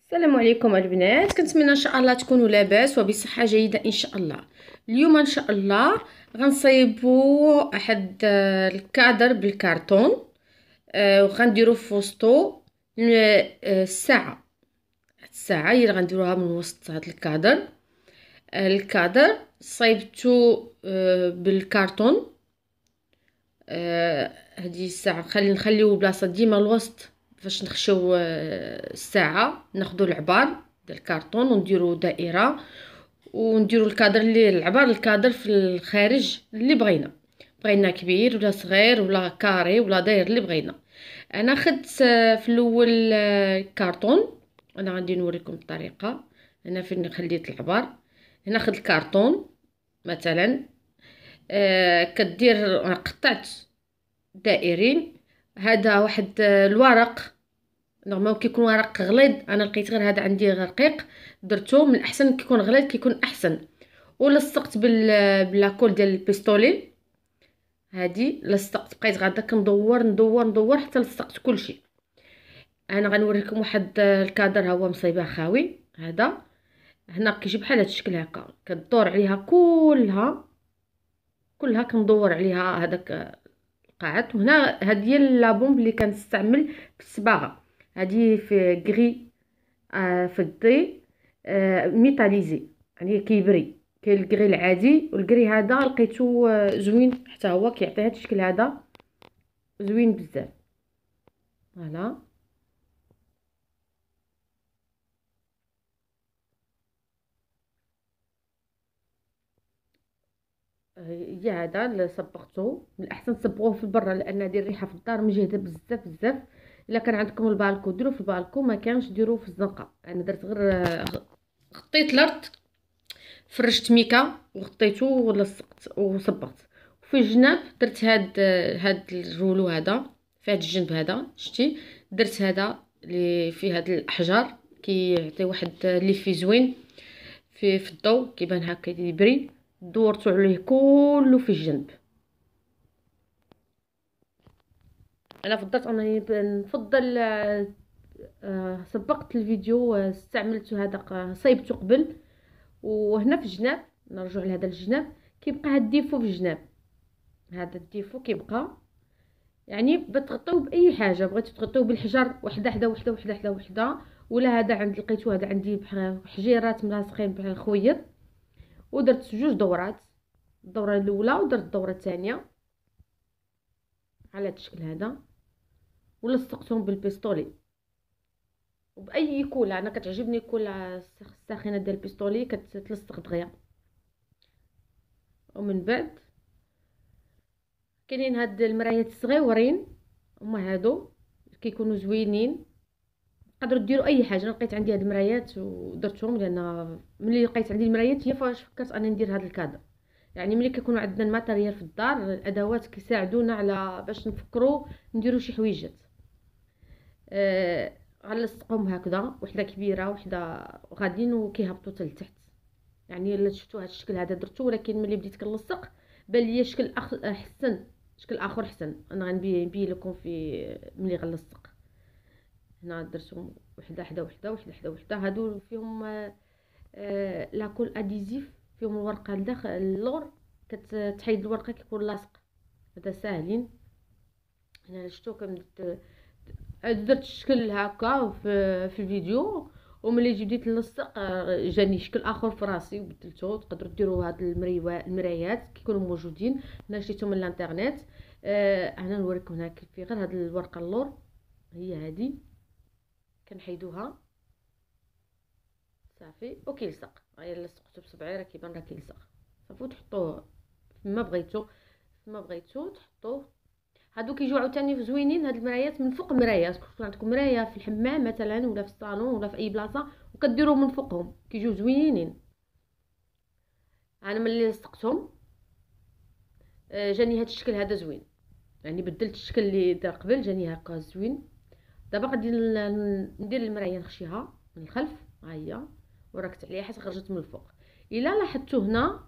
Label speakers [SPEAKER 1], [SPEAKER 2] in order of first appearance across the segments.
[SPEAKER 1] السلام عليكم البنات، كنتمنى ان شاء الله تكونوا لاباس وبصحه جيده ان شاء الله. اليوم ان شاء الله غنصايبوا احد الكادر بالكرتون. وغنديروا في وسطو الساعه هي اللي غنديروها من وسط هذا الكادر. الكادر صايبته بالكرتون. هذه الساعه نخليو بلاصه ديما الوسط فاش نخشيو الساعه، ناخذوا العبار ديال الكرتون ونديروا دائره ونديروا الكادر اللي الكادر في الخارج اللي بغينا كبير ولا صغير ولا كاري ولا داير اللي بغينا. انا خدت في الاول كرتون. انا غادي نوريكم الطريقه. هنا فين خليت العبار، هنا خد الكرتون مثلا. كدير قطعت دائرين. هذا واحد الورق نورمال كيكون ورق غليظ، انا لقيت غير هذا عندي رقيق درته. من الاحسن كيكون غليظ كيكون احسن. ولصقت بلاكول ديال البيستولي. هادي لصقت، بقيت غادا كندور ندور حتى لصقت كلشي. انا غنوريكم واحد الكادر ها هو مصايبه خاوي. هذا هنا كيجي بحال هذا الشكل هكا، كدور عليها كلها كندور عليها هذاك القاعات. وهنا هذه هي لابومب اللي كنستعمل في الصباغه. هذه في غري، في الضي، ميتاليزي يعني كيبري. كاين الكري العادي والكري هذا لقيته زوين حتى هو كيعطي هذا الشكل هذا زوين بزاف. فوالا هي هذا اللي صبغته. من الاحسن تصبغوه في البرا لان هذه الريحه في الدار مجهده بزاف بزاف. الا كان عندكم البالكو ديروا في البالكو، ما كانش ديروه في الزنقه. انا درت غير غطيت الارض، فرشت ميكا وغطيته ولصقت وصبغت. وفي الجناب درت هاد الرولو هذا في هاد الجنب هذا شتي. درت هذا اللي فيه هاد الاحجار كيعطي واحد اللي فيه زوين في الضوء، كيبان هكا يبري. دورته عليه كله في الجنب. انا فضلت انني نفضل سبقت الفيديو استعملت هذا صايبته قبل. وهنا في الجناب نرجع لهذا الجناب كيبقى هاد الديفو في الجناب. هذا الديفو كيبقى يعني بتغطيوه باي حاجه بغيتو تغطيوه بالحجر وحده حدا وحده وحده حدا وحده. ولا هذا عند لقيتو هذا عندي بحال حجيرات ملاصقين بحال الخويط. ودرت جوج دورات، الدوره الاولى ودرت الدوره الثانيه على هذا الشكل هذا. ولصقتهم بالبيستولي وباي كولا. انا كتعجبني كولا الساخنه ديال البيستولي كتلصق دغيا. ومن بعد كاينين هاد المرايات الصغيورين، هما هادو كيكونوا زوينين. تقدروا ديروا اي حاجه. انا لقيت عندي هاد المرايات ودرتهم لان ملي لقيت عندي المرايات هي فاش فكرت انني ندير هاد الكادر. يعني ملي كيكونوا عندنا الماتيريال في الدار الادوات كيساعدونا على باش نفكروا نديروا شي حويجات. غنلصقهم هكذا وحده كبيره وحده غاديين وكيهبطوا حتى لتحت. يعني الا شفتوا هذا الشكل هذا درتو، ولكن ملي بديت كنلصق بان لي شكل احسن، شكل اخر احسن. انا غنبين لكم في ملي غنلصق. هنا درتهم وحده حدا وحده وحده حدا وحده. هادو فيهم لاكول اديزيف، فيهم الورقه لداخل اللور كتحيد الورقه كيكون لاصق. هذا ساهلين. هنا شفتوا درت الشكل هكا في الفيديو. وملي بديت نلصق جاني شكل اخر في راسي وبدلته. تقدروا ديروا هاد المرايات كيكونوا موجودين. انا شريتهم من الانترنت. انا نوريكم هنا كيف غير هاد الورقه اللور هي هادي كنحيدوها صافي وكيلصق. هيا لصقته بصبعي راه كيبان راه كيلصق صافي. وتحطوه فيما بغيتو تحطوه. هادو كيجيو عاوتاني زوينين هاد المرايات من فوق المرايات. كون عندكم مرايه في الحمام مثلا ولا في الصالون ولا في اي بلاصه وكديروا من فوقهم كيجيو زوينين. انا ملي لصقتهم جاني هاد الشكل هذا زوين. يعني بدلت الشكل اللي دار قبل جاني هكا زوين. دابا غادي ندير المرايه نخشيها من الخلف. ها هي وركت عليها حيت خرجت من الفوق. الا لاحظتوا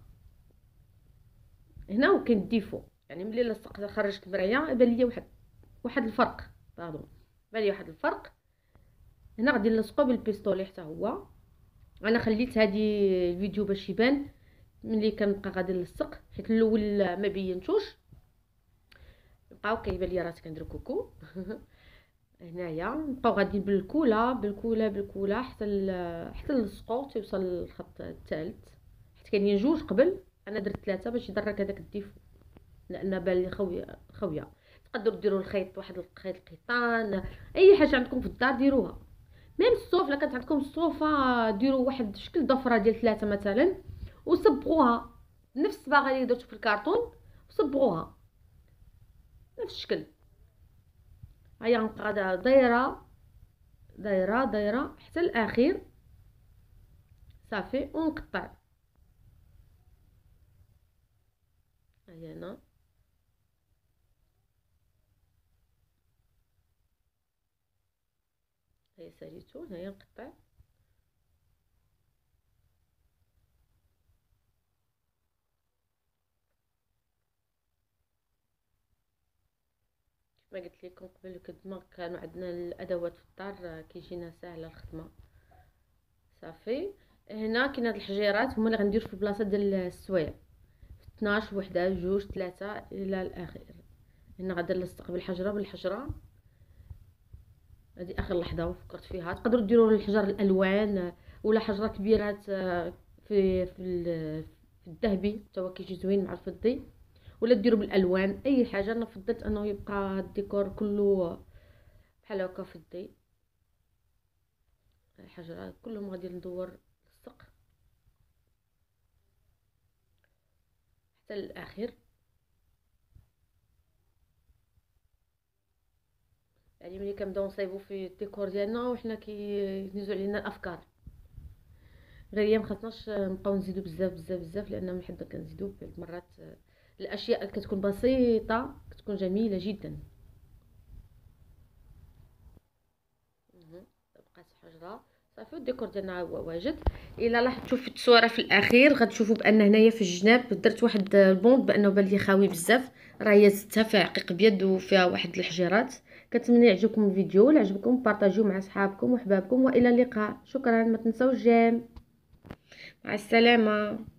[SPEAKER 1] هنا وكاين ديفو. يعني ملي لصقت خرجت المرايه بان لي واحد الفرق. بان لي واحد الفرق. هنا غادي نلصقو بالبيستولي حتى هو. انا خليت هذه الفيديو باش يبان ملي كنبقى غادي نلصق، حيت الاول ما بينتوش، بقاو كيبان لي راسي كندير كوكو. هنايا نبقاو غادي بالكولا بالكولا بالكولا حتى نلصقو توصل للخط الثالث، حيت كاينين جوج قبل، انا درت 3 باش يدرك هذاك الديفو، لان بان لي خويه. تقدروا ديروا الخيط، واحد الخيط القيطان، اي حاجه عندكم في الدار ديروها. ميم الصوف، لا كانت عندكم الصوفه ديروا واحد شكل ضفره ديال 3 مثلا وصبغوها نفس الصباغه اللي درتو في الكرتون، وصبغوها نفس الشكل. هيا نبقى دايره دايره دايره حتى الاخير صافي، ونقطع. هيا هنا هيا ساليتو، هنايا نقطع. ما قلت لكم قبل قد ما كانوا عندنا الادوات في الدار كيجينا ساهله الخدمه. صافي هنا كاين هاد الحجيرات هما اللي غندير في البلاصه ديال السوايع، 12 وحده جوج 3 الى الاخر. هنا غادي نلصق بالحجره بالحجره، هذه اخر لحظه فكرت فيها. تقدروا ديروا الحجر الالوان ولا حجره كبيرات في الذهبي حتى هو كيجي زوين مع الفضي، ولا ديروا بالالوان اي حاجه. انا فضلت انه يبقى الديكور كله بحال هكا فضي. الحجره كلهم غادي ندور لصق حتى الاخر. يعني ملي كنبداو نصايبوا في الديكور ديالنا وحنا كينزلوا علينا الافكار، غير هي مخصناش نبقاو نزيدو بزاف بزاف بزاف، لان من حد كنزيدو مرات الاشياء كتكون بسيطه كتكون جميله جدا. بقات حجره صافي، والديكور ديالنا هو واجد. الا لاحظتوا في التصويره في الاخير غتشوفوا بان هنايا في الجناب درت واحد البوند بانه بان لي خاوي بزاف، راه هي زدتها فيها عقيق ابيض وفيها واحد الحجيرات. كنتمنى يعجبكم الفيديو، لا عجبكم بارطاجيو مع اصحابكم وحبابكم، والى اللقاء. شكرا، ما تنساوش جيم. مع السلامه.